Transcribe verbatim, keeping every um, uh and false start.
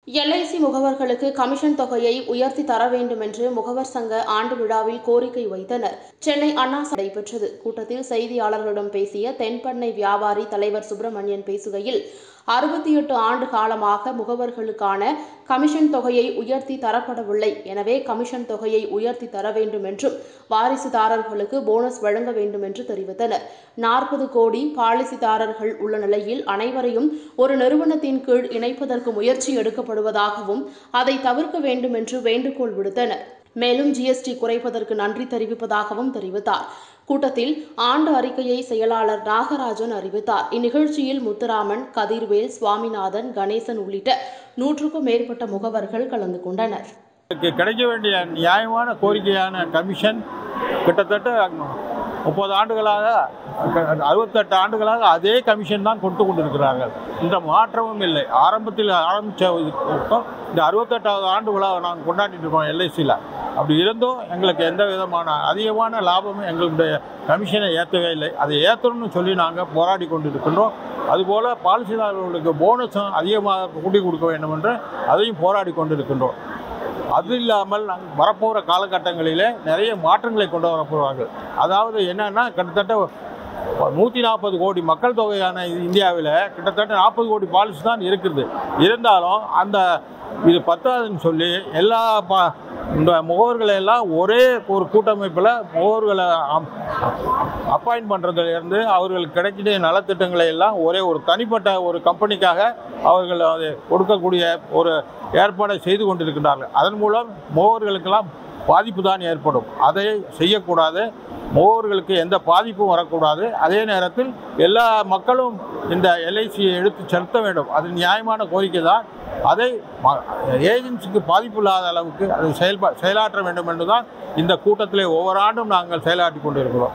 L I C முகவர்களுக்கு commission தொகையை உயர்த்தி தர வேண்டும் என்று முகவர் சங்க ஆண்டு விழாவில் கோரிக்கை வைத்தனர். சென்னை அண்ணா நடைபெற்றது. கூட்டத்தில் செய்தியாளர்களிடம் பேசிய தென்பண்ணை வியாபாரி தலைவர் சுப்பிரமணியன் பேசுகையில், அறுபத்தி எட்டு ஆண்டு காலமாக முகவர்களுக்கான கமிஷன் தொகையை உயர்த்தி தரப்படவில்லை. எனவே கமிஷன் தொகையை உயர்த்தி தர வேண்டும் என்றும் வாரிசுதாரர்களுக்கு போனஸ் வழங்க வேண்டும் என்று தெரிவித்தனர். நாற்பது கோடி பாலிசிதாரர்கள் உள்ள நிலையில் அனைவரையும் ஒரு நிறுவனத்தின் கீழ் இணைப்பதற்கு முயற்சி எடுக்கப்படுவதாகவும் அதை தவிர்க்க வேண்டும் என்று வேண்டுகோள் விடுத்தனர். மேலும் ஜி எஸ் டி குறைப்பதற்கு நன்றி தெரிவிப்பதாகவும் தெரிவித்தார். கூட்டத்தில் ஆண்டு அறிக்கையை செயலாளர் நாகராஜன் அறிவித்தார். இந்நிகழ்ச்சியில் முத்துராமன், கதிர்வேல், சுவாமிநாதன், கணேசன் உள்ளிட்ட நூற்றுக்கும் மேற்பட்ட முகவர்கள் கலந்து கொண்டனர். கிடைக்க வேண்டிய நியாயமான கோரிக்கையான கமிஷன் கிட்டத்தட்ட முப்பது ஆண்டுகளாக அறுபத்தெட்டு ஆண்டுகளாக அதே கமிஷன் தான் கொடுத்து கொண்டிருக்கிறார்கள். இந்த மாற்றமும் இல்லை. ஆரம்பத்தில் ஆரம்பித்த இந்த அறுபத்தெட்டாவது ஆண்டு விழாவை நாங்கள் கொண்டாடிட்டு இருக்கோம் எல் ஐ சியில். அப்படி இருந்தும் எங்களுக்கு எந்த விதமான அதிகமான லாபமும் எங்களுடைய கமிஷனை ஏற்றவே இல்லை. அதை ஏற்றணும்னு சொல்லி நாங்கள் போராடி கொண்டு இருக்கின்றோம். அதுபோல் பாலிசிதாரர்களுக்கு போனஸும் அதிகமாக கூட்டி கொடுக்க வேண்டும் என்று அதையும் போராடி கொண்டு இருக்கின்றோம். அது இல்லாமல் நாங்கள் வரப்போகிற காலகட்டங்களிலே நிறைய மாற்றங்களை கொண்டு வரப்போவார்கள். அதாவது என்னன்னா, கிட்டத்தட்ட நூற்றி நாற்பது கோடி மக்கள் தொகையான இந்தியாவில் கிட்டத்தட்ட நாற்பது கோடி பாலிசி தான் இருக்குது. இருந்தாலும் அந்த இது பத்தாதுன்னு சொல்லி எல்லா பா இந்த முகவர்களை எல்லாம் ஒரே ஒரு கூட்டமைப்பில் முகவர்களை அப்பாயின்ட் பண்ணுறதுலேருந்து அவர்களுக்கு கிடைக்கிற நலத்திட்டங்களை எல்லாம் ஒரே ஒரு தனிப்பட்ட ஒரு கம்பெனிக்காக அவர்கள் அதை கொடுக்கக்கூடிய ஒரு ஏற்பாடை செய்து கொண்டிருக்கிறார்கள். அதன் மூலம் முகவர்களுக்கெல்லாம் பாதிப்பு தான் ஏற்படும். அதை செய்யக்கூடாது. முகவர்களுக்கு எந்த பாதிப்பும் வரக்கூடாது. அதே நேரத்தில் எல்லா மக்களும் இந்த எல் ஐ சியை எடுத்து செலுத்த வேண்டும். அது நியாயமான கோரிக்கை தான். அதை ஏஜென்சிக்கு பாதிப்பு இல்லாத அளவுக்கு அதை செயல்பா செயலாற்ற வேண்டும் என்றுதான் இந்த கூட்டத்திலே ஒவ்வொரு ஆண்டும் நாங்கள் செயலாற்றி கொண்டிருக்கிறோம்.